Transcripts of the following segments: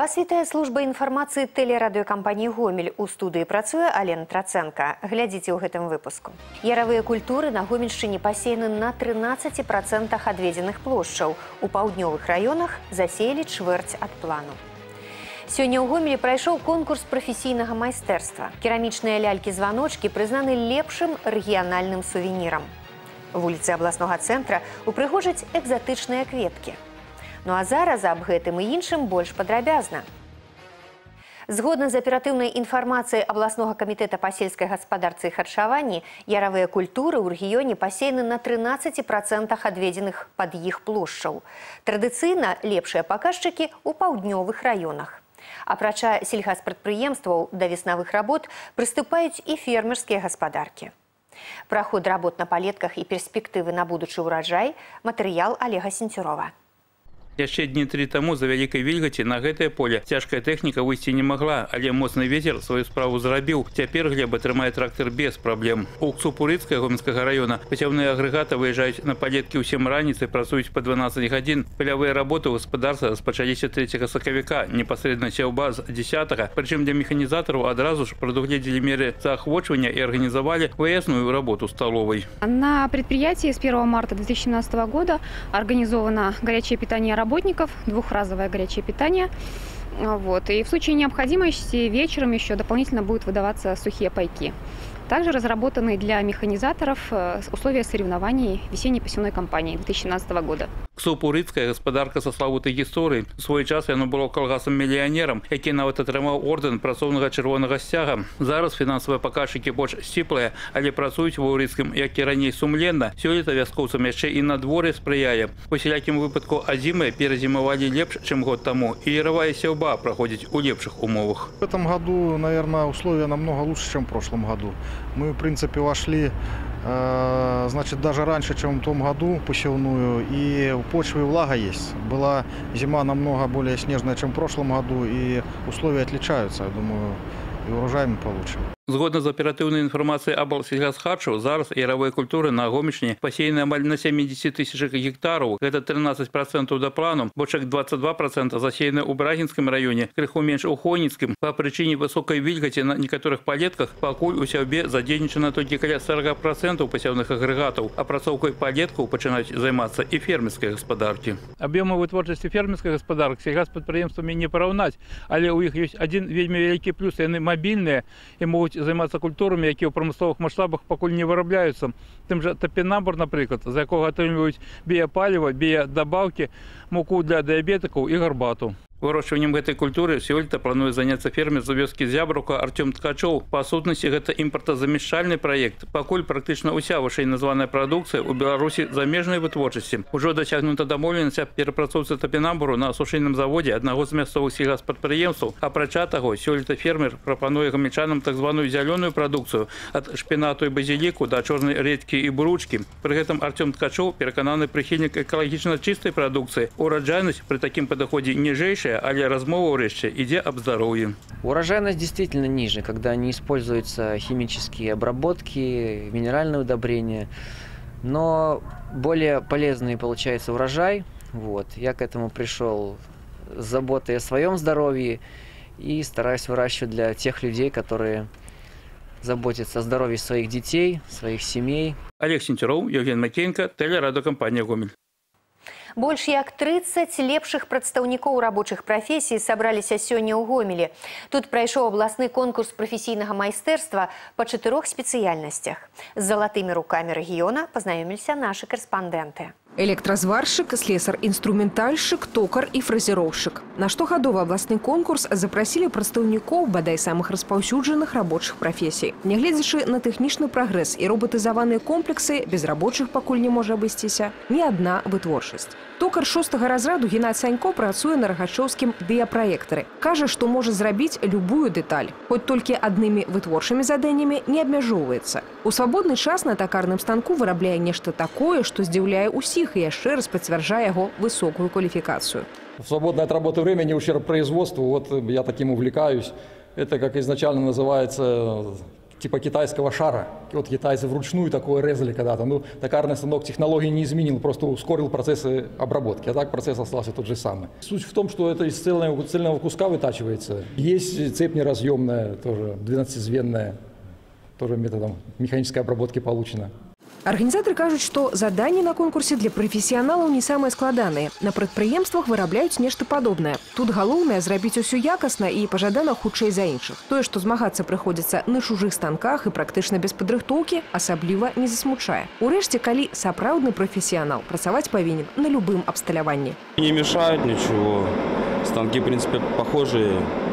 Вас вітае служба інфармацыі тэлерадыёкампаніі «Гомель». У студыі працуе Алена Трацэнка. Глядзіце ў гэтым выпуску. Яравыя культуры на Гомельшчыне пасеяны на 13% адведзеных плошчаў. У паўднёвых раёнах засеялі чвэрць ад плану. Сёння ў Гомелі прайшоў конкурс прафесійнага майстэрства. Керамічныя лялькі-званочкі прызнаны лепшым рэгіянальным сувенірам. Вуліцы абласнога цэнтра упрыгожаць экзатычныя кветкі. Ну а зараз аб гэтым і іншым больш падрабязна. Згодна з аператыўнай інфармацыяй абласнога камітэта па сельскай гаспадарцы і харчаванні, яравыя культуры ў рэгіёне пасеяны на 13% адведзеных пад іх плошчаў. Традыцыйна лепшыя паказчыкі ў паўднёвых раёнах. Апрача сельгаспрадпрыемстваў да веснавых работ прыступаюць і фермерскія гаспадаркі. Пра ход работ на палетках і перспектывы на будучы ўраджай матэрыял Олега Сенцюрова. Яшчэ дні 3 таму за вялікай вільгаці на гэтае поле цяжкая тэхніка выйсці не магла, але моцны вецер сваю справу зрабіў. Цяпер глеба трымае трактар без праблем. У Ксупурыцкага Гомельскага раёна пасяўныя агрэгаты выязджаюць на палеткі ў 7 раніцы, працуюць па 12 гадзін. Палявыя работы ў гаспадарства распачаліся 3 сакавіка, непасрэдна сеўба з 10-го. Прычым для механізатараў адразу ж прадугледзелі меры заахвочвання і арганізавалі выязную работу столовой. На предприятии с 1 марта 2017 года организовано горячее питание работников, двухразовое горячее питание. И в случае необходимости вечером еще дополнительно будут выдаваться сухие пайки. Также разработаны для механизаторов условия соревнований весенней посевной кампании 2017 года. Ксупурыцкая гаспадарка са славутай гісторыі. У свой час яно было калгасам-мільянерам, які нават атрымаў ордэн працоўнага чырвонага сцяга. Зараз фінансавыя паказчыкі больш сціплыя, але працуюць ва ўрыцкім, як і раней, сумленна. Сёлета вяскоўцам яшчэ і надвор'е спрыяе. У сялякім выпадку азімы перазімавалі лепш, чым год таму, і яравая сеўба праходзіць у лепшых умовах. В этом году, наверное, условия намного лучше, чем в прошлом году. Мы, в принципе, вошли, значит, даже раньше, чем в том году, посевную, и в почве влага есть. Была зима намного более снежная, чем в прошлом году, и условия отличаются, я думаю, и урожай мы получим. Згодна з аператыўнай інфармацыяй аблсельгасхарчу, зараз яравыя культуры на Гомельшчыне пасеяны амаль на 70 тысячах гектараў. Гэта 13% да плану, бочак 22% засеяны ў Брагінскім раёне, крыху менш у Хойніцкім. Па прычыне высокай вільгаці на некаторых палетках пакуль у сяўбе задзейнічана толькі каля 40% пасяўных агрэгатаў. Апрацоўкай палеткаў пачынаюць займацца і фермерскія гаспадаркі. Аб'ёмы вытворчасці фермерскіх гаспадарак сельгаспрадпрыемствамі не параўнаць, але ў іх ёсць адзін вельмі вялікі плюс, яны мабільныя і могуць займацца культурамі, якія ў прамысловых маштабах пакуль не вырабляюцца. Тым жа тапінамбур, напрыклад, за якога атрымліваюць біяпаліва, біядабаўкі, муку для дыябетыкаў і гарбату. Вырошчваннем гэтай культуры сёлета плануе заняцца фермер з вёскі Зябрука Артём Ткачоў. Па сутнасці гэта імпартазамяшчальны праект. Пакуль практычна ўся вышэй названая прадукцыя ў Беларусі замежнай вытворчасці. Ужо дасягнута дамоўленасць аб перапрацоўцы тапінамбуру на сушыльным заводзе аднаго з мясцовых сельгаспрадпрыемстваў. Апрача таго, сёлета фермер прапануе гамельчанам так званую зялёную прадукцыю ад шпінату і базіліку да чорнай рэдзькі і буручкі. Пры гэтым Артём Ткачоў перакананы прыхільнік экалагічна чыстай прадукцыі. Ураджайнасць пры такім падыходзе ніжэйшая, але размова ўрэшце ідзе аб здароўі. Урожайность действительно ниже, когда не используются химические обработки, минеральные удобрения, но более полезный получается урожай. Я к этому пришел с заботой о своем здоровье и стараюсь выращивать для тех людей, которые заботятся о здоровье своих детей, своих семей. Олег Сенцюроў, Евген Макеенко, тэлерадыёкампанія «Гомель». Больш як 30 лепшых прадстаўнікоў рабочых прафесій сабраліся сёння ў Гомелі. Тут прайшоў абласны конкурс прафесійнага майстэрства па 4 спецыяльнасцях. З залатымі рукамі рэгіёна пазнаёміліся нашы карэспандэнты. Электразварщик, слесар-инструментальщик, токар и фразеровщик. На штогадовы абласны конкурс запросили прадстаўнікоў бадай самых распаўсюджаных рабочых прафесій. Нягледзячы на тэхнічны прагрэс і роботызаваныя комплексы, без рабочых пакуль не можа абысціся ні адна вытворчасць. Токар 6-го разраду Геннадзь Санько працуе на рагачоўскім дыяпраектары. Кажа, што можа зрабіць любую дэталь, хоць толькі аднымі вытворчымі заданнямі не абмяжоўваецца. У свабодны час на токарным станку вырабляе нешта такое, што здзіўляе ўсіх і яшчэ раз пацвярджае яго высокую кваліфікацыю. В свободное от работы время, не ущерб производству, я таким увлекаюсь. Это, как изначально называется, типа китайского шара. Вот китайцы вручную такое резали когда-то. Ну, токарный станок технологии не изменил, просто ускорил процессы обработки. А так процесс остался тот же самый. Суть в том, что это из цельного куска вытачивается. Есть цепь неразъемная, тоже 12-звенная, тоже методом механической обработки получена. Арганізатары кажуць, што заданні на конкурсе для прафесіяналаў не самыя складаныя. На прадпрыемствах вырабляюць нешта падобнае. Тут галоўнае зрабіць усё якасна і пажадана хутчэй за іншых. Тое, што змагацца прыходзіцца на чужых станках і практычна без падрыхтоўкі, асабліва не засмучае. Урэшце, калі сапраўдны прафесіянал працаваць павінен на любым абсталяванні. Не мешают ничего. Станки, в принципе, похожие.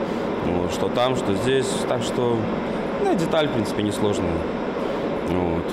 Вот, что там, что здесь. Так что деталь, в принципе, несложная. Вот.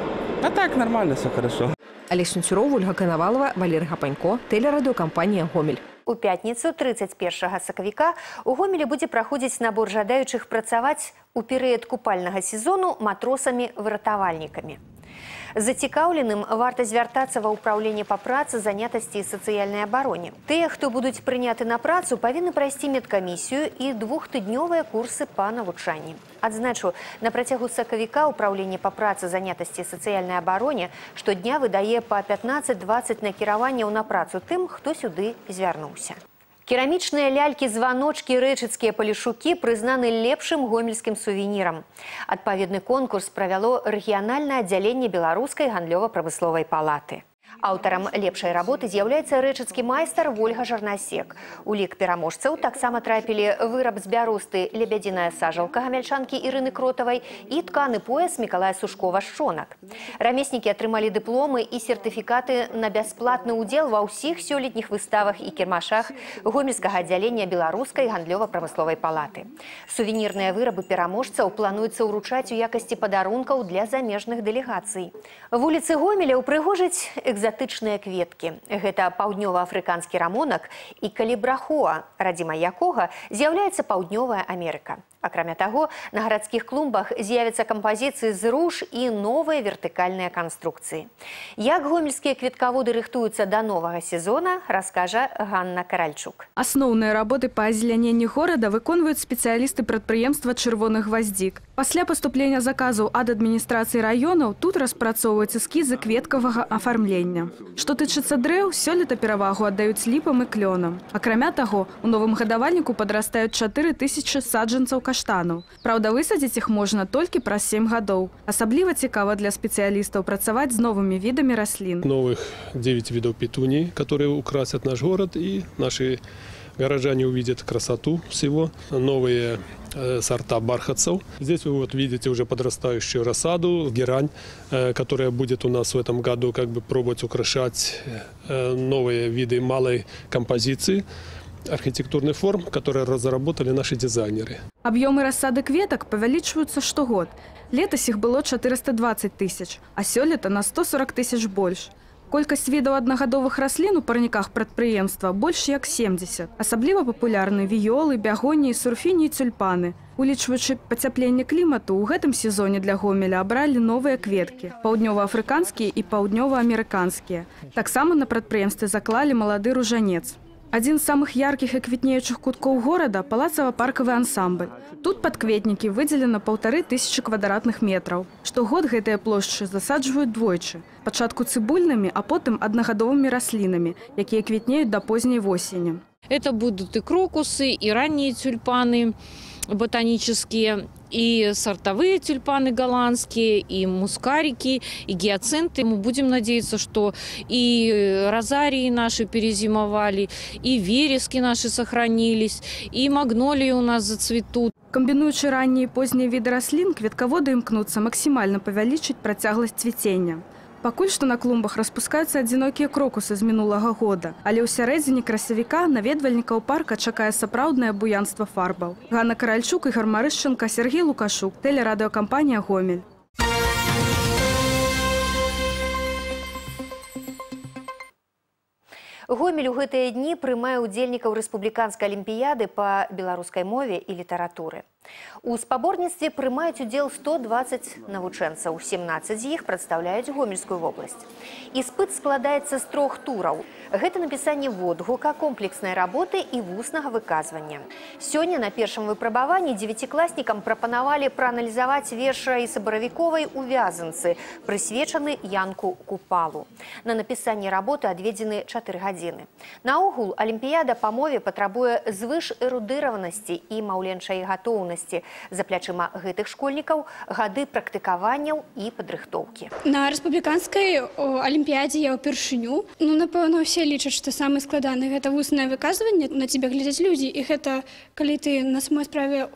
А так, нормально, все хорошо. Олег Сунцюров, Ольга Коновалова, Валерий Гапанько, телерадиокомпания «Гомель». У пятніцу 31 сакавіка у Гомелі будзе праходзіць набор жадаючых працаваць у перыяд купальнага сезону матросамі-выратавальнікамі. Зацікаўленым варта звяртацца ва ўпраўленне па працы, занятасці і сацыяльнай абароне. Тыя, хто будуць прыняты на працу, павінны прайсці медкамісію і 2-тыднёвыя курсы па навучанні. Адзначу, на працягу сакавіка ўпраўленне па працы, занятасці і сацыяльнай абароне штодня выдае па 15-20 накіраванняў на працу тым, хто сюды звярнуўся. Керамічныя лялькі-званочкі рэчыцкія палішукі прызнаны лепшым гомельскім сувенірам. Адпаведны конкурс правяло рэгіянальнае аддзяленне Беларускай гандлёва-прамысловай палаты. Аўтарам лепшай работы з'яўляецца рэчыцкі майстар Вольга Жарнасек. У лік пераможцаў таксама трапілі выраб з бяросты лебядзіная сажалка гамяльчанкі Ірыны Кротавай і тканы пояс Мікалая Сушкова-Шчонак. Рамеснікі атрымалі дыпломы і сертыфікаты на бясплатны ўдзел ва ўсіх сёлетніх выставах і кірмашах гомельскага аддзялення Беларускай гандлёва-прамысловай палаты. Сувенірныя вырабы пераможцаў плануецца ўручаць у якасці падарункаў для замежных дэлегацый. Вуліцы Гомеля ўпрыгожаць экзатычныя кветкі. Гэта паўднёва-афрыканскі рамонак і калібрахоа, радзімай якога з'яўляецца Паўднёвая Амерыка. Акрамя таго, на гарадскіх клумбах з'явяцца кампазіцыі з руж і новыя вертыкальныя канструкцыі. Як гомельскія кветкаводы рыхтуюцца да новага сезона, раскажа Ганна Каральчук. Асноўныя работы па азеляненні горада выконваюць спецыялісты прадпрыемства «Чырвоны гваздзік». Пасля паступлення заказаў ад адміністрацыі раёнаў тут распрацоўваюць эскізы кветкавага афармлення. Што тычыцца дрэў, сёлета перавагу аддаюць ліпам і клёнам. Акрамя таго, у новым гадавальніку падрастаюць 4000 саджанцаў каштанаў. Праўда, высадзіць іх можна толькі праз 7 гадоў. Асабліва цікава для спецыялістаў працаваць з новымі відамі раслін. Новых 9 видов петуний, которые украсят наш город, и наши горожане увидят красоту всего. Новые сорта бархатцев. Здесь вы вот видите уже подрастающую рассаду, герань, которая будет у нас в этом году пробовать украшать новые виды малой композиции архитектурных форм, которые разработали наши дизайнеры. Объемы рассады кветок павялічваюцца штогод. Летась іх было 420 тысяч, а сёлета на 140 тысяч больш. Колькасць відаў аднагадовых раслін у парніках прадпрыемства больш як 70. Асабліва папулярны віёлы, бягоніі, сурфіні і цюльпаны. Улічваючы пацяпленне клімату, у гэтым сезоне для Гомеля абралі новыя кветкі – паўднёва-афрыканскія і паўднёва-амерыканскія. Таксама на прадпрыемстве заклалі малады ружанец. Адзін з самых яркіх і квітнеючых куткоў горада – палацава-паркавы ансамбль. Тут падкветнікі выдзелена 1500 квадратных метраў. Штогод гэтыя плошчы засаджваюць двойчы. Пачатку цыбульнымі, а потым аднагадовымі раслінамі, якія квітнеюць да позняй восені. Это будут и крокусы, и ранние тюльпаны ботанические, и сортовые тюльпаны голландские, и мускарики, и гиацинты. Мы будем надеяться, что и розарии наши перезимовали, и верески наши сохранились, и магнолии у нас зацветут. Комбінуючы раннія і позняя віды раслін, кветкаводы імкнуцца максімальна павялічыць працягласць цвіцення. Пакуль што на клумбах распускаюцца адзінокія крокусы з мінулага года, але ў сярэдзіне красавіка наведвальнікаў парка чакае сапраўднае буянства фарбаў. Ганна Каральчук, Ігор Марышченка, Сергей Лукашук, телерадыёкампанія «Гомель». Гомель у гэтыя дні прымае ўдзельнікаў рэспубліканскай алімпіяды па беларускай мове і літаратуры. У спаборніцтве прымаюць удзел 120 навучэнцаў, 17 з іх прадстаўляюць Гомельскую вобласць. Іспыт складаецца з 3 тураў. Гэта напісанне водгука, комплекснай работы і вуснага выказвання. Сёння на першым выпрабаванні 9-класнікам прапанавалі прааналізаваць верш Раісы Баравіковай у вязанцы, прысвечаны Янку Купалу. На напісанне работы адведзены 4 гадзіны. Наогул, алімпіяда па мове патрабуе звыш эрудыраванасці і маўленчай гатоўнасці. За плячыма гэтых школьнікаў гады практыкаванняў і падрыхтоўкі. На рэспубліканскай алімпіядзе я ўпершыню. Напэўна, усе лічаць, што самае складанае гэта вуснае выказванне. На цябе глядзяць людзі, і гэта калі ты на самой справе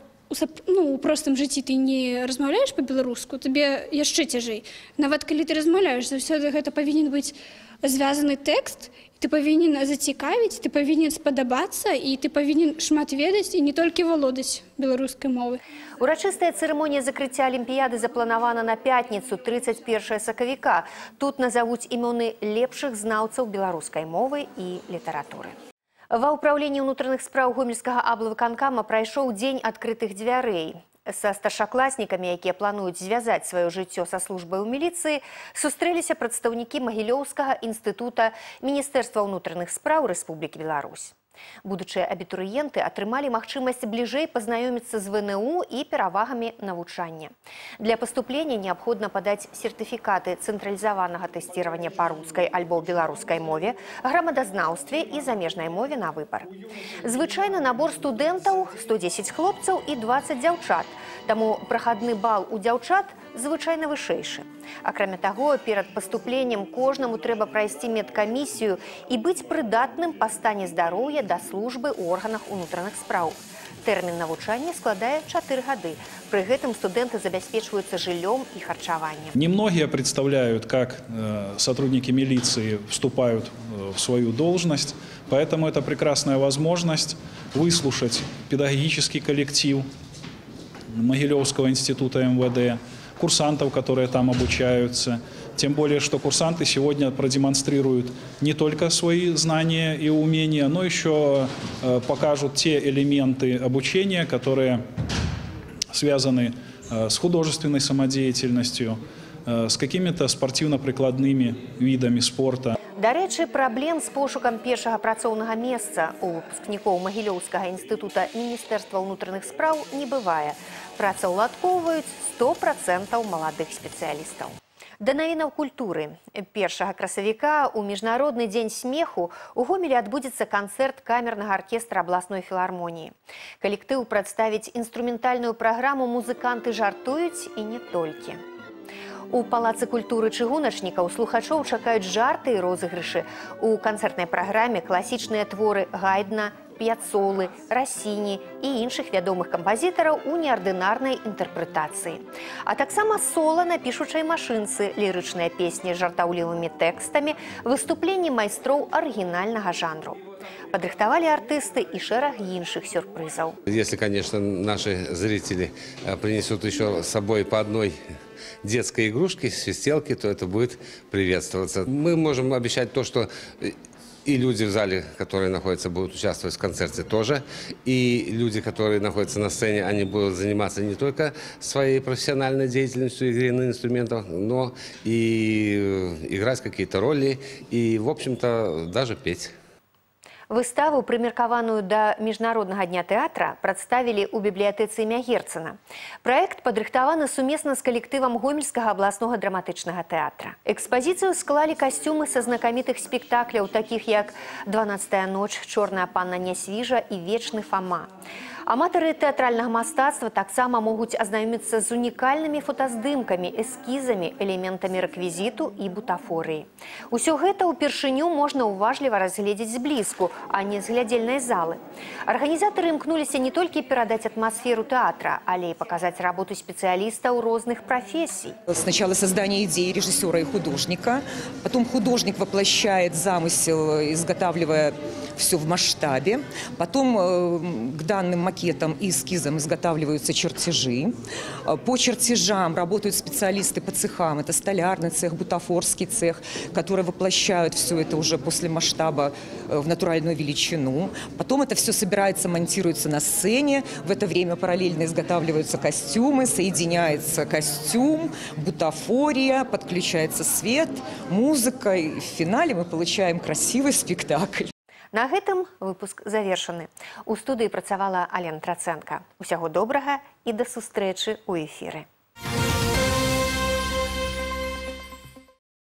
у простым жыцці ты не размаўляеш па-беларуску, табе яшчэ цяжэй. Нават калі ты размаўляеш, заўсёды гэта павінен быць звязаны тэкст, ты павінен зацікавіць, ты павінен спадабацца і ты павінен шмат ведаць і не толькі валодаць беларускай мовы. Урачыстая цырымонія закрыцця алімпіяды запланавана на пятніцу, 31 сакавіка. Тут назавуць імёны лепшых знаўцаў беларускай мовы і літаратуры. Ва ўпраўленні ўнутраных спраў Гомельскага аблвыканкама прайшоў дзень адкрытых дзвярэй. Са старшакласнікамі, якія плануюць звязаць сваё жыццё са службай у міліцыі, сустрэліся прадстаўнікі Магілёўскага інстытута Міністэрства ўнутраных спраў Рэспублікі Беларусь. Будучыя абітурыенты атрымалі магчымасць бліжэй пазнаёміцца з ВНУ і перавагамі навучання. Для паступлення неабходна падаць сертыфікаты цэнтралізаванага тэсціравання па рускай альбо беларускай мове, грамадазнаўстве і замежнай мове на выбар. Звычайны набор студэнтаў – 110 хлопцаў і 20 дзяўчат, таму прахадны бал у дзяўчат звычайна вышэйшы. Акрамя таго, перад паступленнем кожнаму трэба прайсці медкамісію і быць прыдатным па стане здароўя да службы ў органах унутраных спраў. Тэрмін навучання складае 4 гады. Пры гэтым студэнты забяспечваюцца жыллём и харчаванием. Немногие представляют, как сотрудники милиции вступают в свою должность, поэтому это прекрасная возможность выслушать педагогический коллектив Могилевского института МВД, курсантов, которые там обучаются. Тем более, что курсанты сегодня продемонстрируют не только свои знания и умения, но еще покажут те элементы обучения, которые связаны с художественной самодеятельностью, с какими-то спортивно-прикладными видами спорта. Дарэчы, праблем з пошукам першага працоўнага месца у выпускнікоў Магілёўскага інстытута Міністэрства ўнутраных спраў не бывае. Працаўладкоўваюць 100% маладых спецыялістаў. Да навінаў культуры. 1 красавіка у Міжнародны дзень смеху у Гомелі адбудзецца канцэрт камернага аркестра абласной філармоніі. Калектыў прадставіць інструментальную праграму «Музыканты жартуюць» і не толькі. У Палацы культуры чыгуначнікаў слухачоў чакаюць жарты і розыгрышы. У канцэртнай праграме класічныя творы Гайдна, П'яцолы, Рассіні і іншых вядомых кампазітараў у неардынарнай інтэрпрэтацыі. А таксама сола на пішучай машынцы, лірычныя песні з жартаўлівымі тэкстамі, выступленні майстроў арыгінальнага жанру. Падрыхтавалі артысты і шэраг іншых сюрпрызаў. Если, конечно, наши зрители принесут еще с собой по одной детской игрушки, свистелки, то это будет приветствоваться. Мы можем обещать то, что и люди в зале, которые находятся, будут участвовать в концерте тоже. И люди, которые находятся на сцене, они будут заниматься не только своей профессиональной деятельностью, игрой на инструментах, но и играть какие-то роли и, в общем-то, даже петь. Выставу, прымеркаваную да Міжнароднага дня тэатра, прадставілі ў бібліятэцы імя Герцена. Праект падрыхтаваны сумесна з калектывам Гомельскага абласнога драматычнага тэатра. Экспазіцыю склалі касцюмы са знакамітых спектакляў, такіх як «12-я ноч», «Чорная панна Нясвіжа» і «Вечны Фама». Аматары тэатральнага мастацтва таксама могуць азнаёміцца з унікальнымі фотаздымкамі, эскізамі, элементамі рэквізіту і бутафорыі. Усё гэта ўпершыню можна уважліва разгледзець зблізку, а не з глядзельнай залы. Арганізатары імкнуліся не толькі перадаць атмасферу тэатра, але і показать работу специалистов разных профессий. Сначала создание идеи режиссера и художника, потом художник воплощает замысел, изготавливая все в масштабе. Потом к данным макетам и эскизам изготавливаются чертежи. По чертежам работают специалисты по цехам. Это столярный цех, бутафорский цех, которые воплощают все это уже после масштаба в натуральную величину. Потом это все собирается, монтируется на сцене. В это время параллельно изготавливаются костюмы, соединяется костюм, бутафория, подключается свет, музыка. И в финале мы получаем красивый спектакль. На гэтым выпуск завершаны. У студыі працавала Алена Трацэнка. Усяго добрага і да сустрэчы ў эфіры.